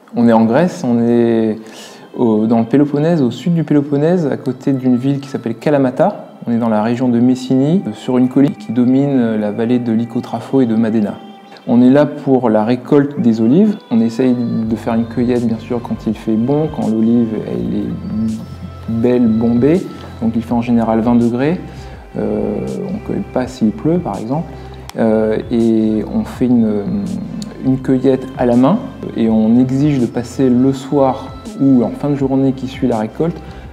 On est en Grèce, on est dans le Péloponnèse, au sud du Péloponnèse, à côté d'une ville qui s'appelle Kalamata. On est dans la région de Messénie, sur une colline qui domine la vallée de Lycotrapho et de Madéna. On est là pour la récolte des olives. On essaye de faire une cueillette, bien sûr, quand il fait bon, quand l'olive elle est belle, bombée. Donc il fait en général 20 degrés. On ne cueille pas s'il pleut, par exemple. Et on fait une cueillette à la main. Et on exige de passer le soir ou en fin de journée qui suit la récolte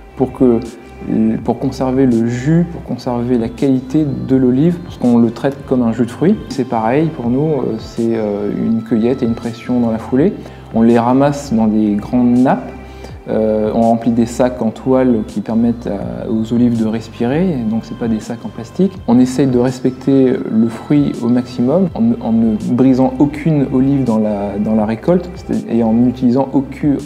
pour conserver le jus, pour conserver la qualité de l'olive, parce qu'on le traite comme un jus de fruits. C'est pareil pour nous, c'est une cueillette et une pression dans la foulée. On les ramasse dans des grandes nappes, on remplit des sacs en toile qui permettent aux olives de respirer, donc c'est pas des sacs en plastique. On essaye de respecter le fruit au maximum en ne brisant aucune olive dans la récolte et en n'utilisant aucune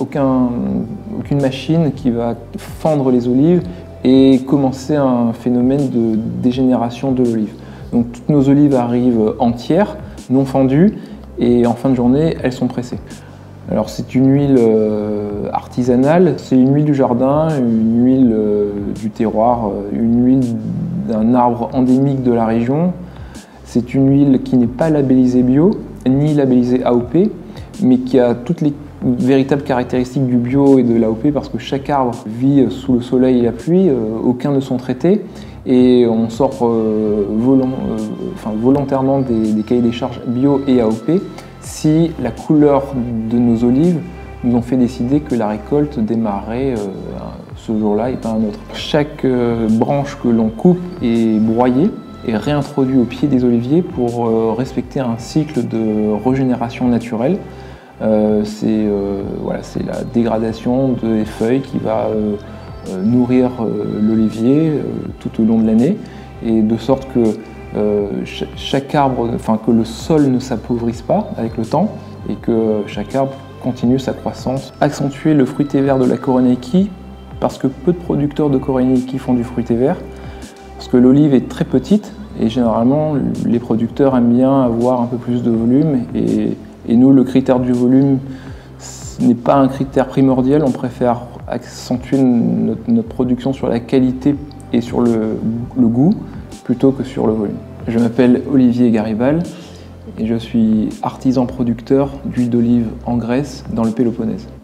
machine qui va fendre les olives et commencer un phénomène de dégénération de l'olive. Donc toutes nos olives arrivent entières, non fendues, et en fin de journée, elles sont pressées. Alors c'est une huile artisanale, c'est une huile du jardin, une huile du terroir, une huile d'un arbre endémique de la région. C'est une huile qui n'est pas labellisée bio, ni labellisée AOP, mais qui a toutes les véritables caractéristiques du bio et de l'AOP parce que chaque arbre vit sous le soleil et la pluie, aucun ne sont traités et on sort volontairement des cahiers des charges bio et AOP si la couleur de nos olives nous ont fait décider que la récolte démarrait ce jour-là et pas un autre. Chaque branche que l'on coupe est broyée et réintroduite au pied des oliviers pour respecter un cycle de régénération naturelle. C'est la dégradation des feuilles qui va nourrir l'olivier tout au long de l'année, et de sorte que chaque arbre, que le sol ne s'appauvrisse pas avec le temps et que chaque arbre continue sa croissance. Accentuer le fruité vert de la Koroneiki, parce que peu de producteurs de Koroneiki font du fruité vert, parce que l'olive est très petite et généralement les producteurs aiment bien avoir un peu plus de volume. Et nous, le critère du volume n'est pas un critère primordial, on préfère accentuer notre production sur la qualité et sur le goût plutôt que sur le volume. Je m'appelle Olivier Garibal et je suis artisan producteur d'huile d'olive en Grèce, dans le Péloponnèse.